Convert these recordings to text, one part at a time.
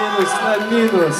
минус на минус.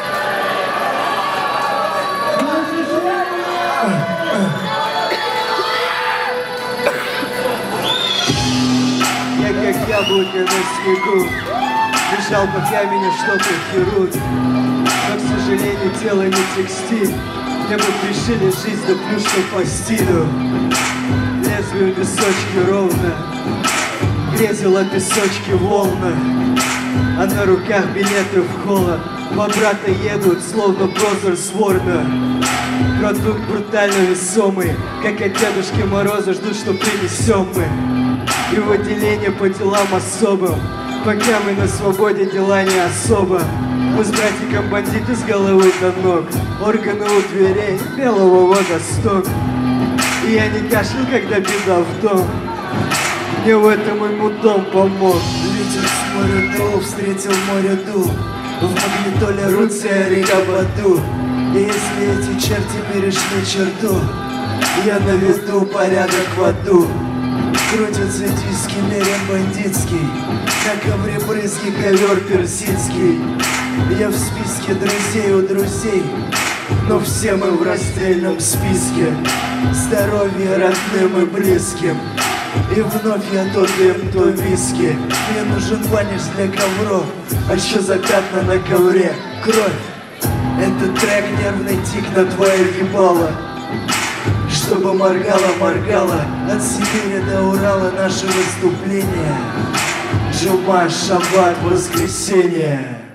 Я как яблоко на снегу, лежал, пока меня что-то херут. Но, к сожалению, тело не текстиль. Мне бы пришили жизнь до плюшка по стилю. Лезвию песочки ровно, грезила песочки волны. А на руках билеты в холод. Два брата едут, словно Brothers Warner. Продукт брутально весомый, как от Дедушки Мороза ждут, что принесем мы. И выделение по делам особым. Пока мы на свободе, дела не особо. Мы с братиком бандиты с головы до ног. Органы у дверей, белого водосток. И я не кашлял, когда беда в дом. Мне в этом ему дом помог. Ветер с моря дул, встретил море дул. В магнитоле Руция, река Баду. И если эти черти перешли черту, я наведу порядок в аду. Крутятся диски, мерен бандитский, на ковре брызги, ковер персидский. Я в списке друзей у друзей, но все мы в расстрельном списке. Здоровье родным и близким, и вновь я то дым, то виски. Мне нужен ваниш для ковров, а еще за пятна на ковре кровь. Этот трек нервный тик на твое ебало, чтобы моргало от Сибири до Урала наше выступление. Джума, шаббат, воскресенье.